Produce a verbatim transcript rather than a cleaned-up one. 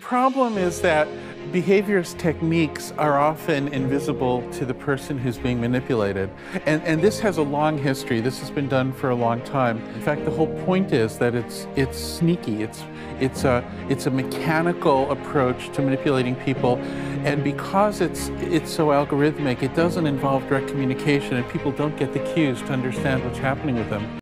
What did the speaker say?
problem is that behaviorist techniques are often invisible to the person who's being manipulated. And, and this has a long history. This has been done for a long time. In fact, the whole point is that it's, it's sneaky. It's, it's, a, it's a mechanical approach to manipulating people. And because it's, it's so algorithmic, it doesn't involve direct communication, and people don't get the cues to understand what's happening with them.